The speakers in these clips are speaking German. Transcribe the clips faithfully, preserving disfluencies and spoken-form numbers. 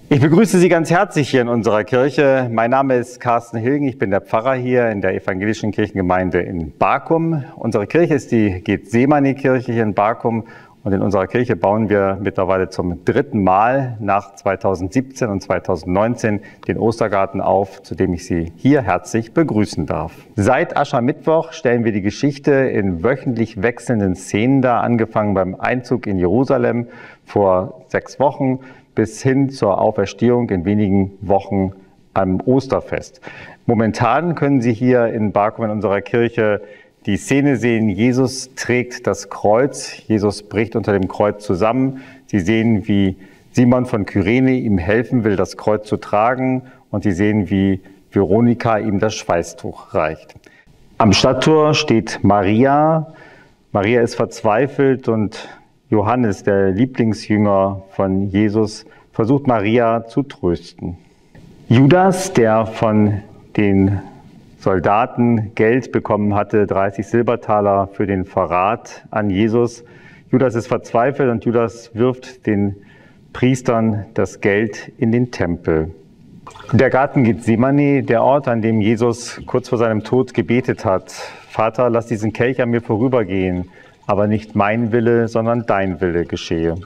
Ich begrüße Sie ganz herzlich hier in unserer Kirche. Mein Name ist Carsten Hilgen, ich bin der Pfarrer hier in der evangelischen Kirchengemeinde in Barkum. Unsere Kirche ist die Gethsemane-Kirche hier in Barkum und in unserer Kirche bauen wir mittlerweile zum dritten Mal nach zweitausendsiebzehn und zweitausendneunzehn den Ostergarten auf, zu dem ich Sie hier herzlich begrüßen darf. Seit Aschermittwoch stellen wir die Geschichte in wöchentlich wechselnden Szenen dar, angefangen beim Einzug in Jerusalem vor sechs Wochen, bis hin zur Auferstehung in wenigen Wochen am Osterfest. Momentan können Sie hier in Barkum in unserer Kirche die Szene sehen, Jesus trägt das Kreuz, Jesus bricht unter dem Kreuz zusammen. Sie sehen, wie Simon von Kyrene ihm helfen will, das Kreuz zu tragen, und Sie sehen, wie Veronika ihm das Schweißtuch reicht. Am Stadttor steht Maria. Maria ist verzweifelt und Johannes, der Lieblingsjünger von Jesus, versucht Maria zu trösten. Judas, der von den Soldaten Geld bekommen hatte, dreißig Silbertaler für den Verrat an Jesus. Judas ist verzweifelt und Judas wirft den Priestern das Geld in den Tempel. Der Garten Gethsemane, der Ort, an dem Jesus kurz vor seinem Tod gebetet hat: Vater, lass diesen Kelch an mir vorübergehen, aber nicht mein Wille, sondern dein Wille geschehe.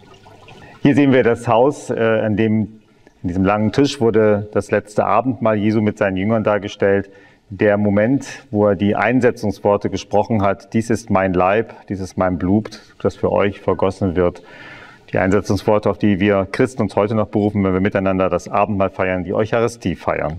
Hier sehen wir das Haus, an dem, an diesem langen Tisch wurde das letzte Abendmahl Jesu mit seinen Jüngern dargestellt. Der Moment, wo er die Einsetzungsworte gesprochen hat: Dies ist mein Leib, dies ist mein Blut, das für euch vergossen wird. Die Einsetzungsworte, auf die wir Christen uns heute noch berufen, wenn wir miteinander das Abendmahl feiern, die Eucharistie feiern.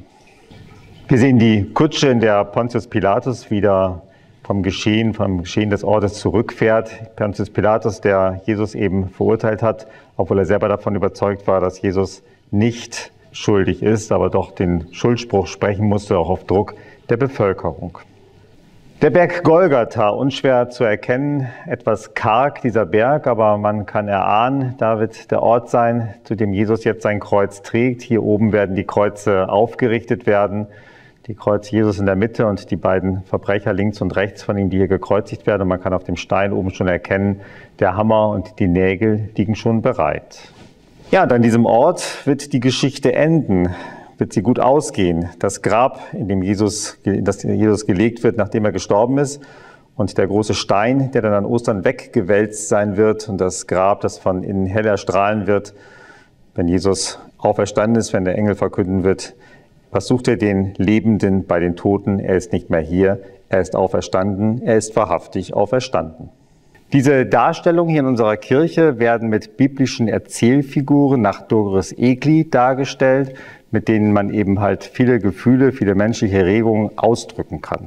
Wir sehen die Kutsche, in der Pontius Pilatus wieder vom Geschehen, vom Geschehen des Ortes zurückfährt. Pontius Pilatus, der Jesus eben verurteilt hat, obwohl er selber davon überzeugt war, dass Jesus nicht schuldig ist, aber doch den Schuldspruch sprechen musste, auch auf Druck der Bevölkerung. Der Berg Golgatha, unschwer zu erkennen, etwas karg dieser Berg, aber man kann erahnen, da wird der Ort sein, zu dem Jesus jetzt sein Kreuz trägt. Hier oben werden die Kreuze aufgerichtet werden. Die Kreuz Jesus in der Mitte und die beiden Verbrecher links und rechts von ihm, die hier gekreuzigt werden. Und man kann auf dem Stein oben schon erkennen, der Hammer und die Nägel liegen schon bereit. Ja, und an diesem Ort wird die Geschichte enden, wird sie gut ausgehen. Das Grab, in dem Jesus, das Jesus gelegt wird, nachdem er gestorben ist, und der große Stein, der dann an Ostern weggewälzt sein wird, und das Grab, das von innen hell erstrahlen wird, wenn Jesus auferstanden ist, wenn der Engel verkünden wird: Was sucht er den Lebenden bei den Toten? Er ist nicht mehr hier, er ist auferstanden, er ist wahrhaftig auferstanden. Diese Darstellungen hier in unserer Kirche werden mit biblischen Erzählfiguren nach Doris Egli dargestellt, mit denen man eben halt viele Gefühle, viele menschliche Regungen ausdrücken kann.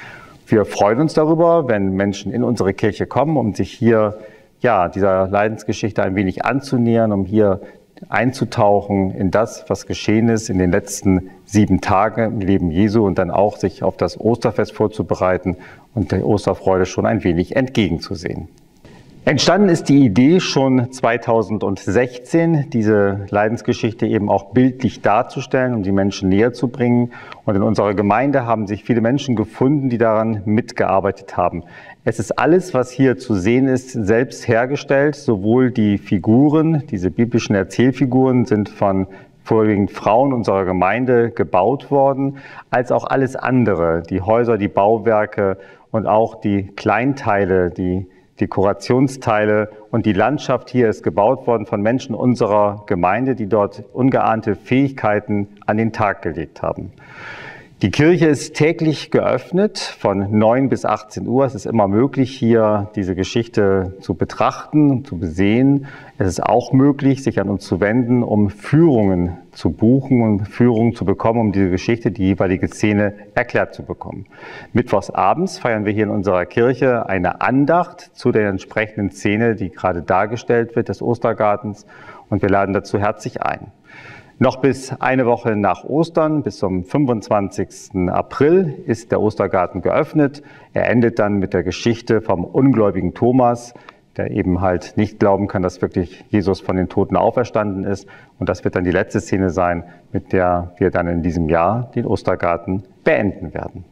Wir freuen uns darüber, wenn Menschen in unsere Kirche kommen, um sich hier ja, dieser Leidensgeschichte ein wenig anzunähern, um hier einzutauchen in das, was geschehen ist in den letzten sieben Tagen im Leben Jesu, und dann auch sich auf das Osterfest vorzubereiten und der Osterfreude schon ein wenig entgegenzusehen. Entstanden ist die Idee schon zweitausendsechzehn, diese Leidensgeschichte eben auch bildlich darzustellen, um die Menschen näher zu bringen. Und in unserer Gemeinde haben sich viele Menschen gefunden, die daran mitgearbeitet haben. Es ist alles, was hier zu sehen ist, selbst hergestellt. Sowohl die Figuren, diese biblischen Erzählfiguren, sind von vorwiegend Frauen unserer Gemeinde gebaut worden, als auch alles andere, die Häuser, die Bauwerke und auch die Kleinteile, die Dekorationsteile und die Landschaft hier ist gebaut worden von Menschen unserer Gemeinde, die dort ungeahnte Fähigkeiten an den Tag gelegt haben. Die Kirche ist täglich geöffnet von neun bis achtzehn Uhr. Es ist immer möglich, hier diese Geschichte zu betrachten, zu besehen. Es ist auch möglich, sich an uns zu wenden, um Führungen zu buchen und Führungen zu bekommen, um diese Geschichte, die jeweilige Szene erklärt zu bekommen. Mittwochs abends feiern wir hier in unserer Kirche eine Andacht zu der entsprechenden Szene, die gerade dargestellt wird, des Ostergartens, und wir laden dazu herzlich ein. Noch bis eine Woche nach Ostern, bis zum fünfundzwanzigsten April, ist der Ostergarten geöffnet. Er endet dann mit der Geschichte vom ungläubigen Thomas, der eben halt nicht glauben kann, dass wirklich Jesus von den Toten auferstanden ist. Und das wird dann die letzte Szene sein, mit der wir dann in diesem Jahr den Ostergarten beenden werden.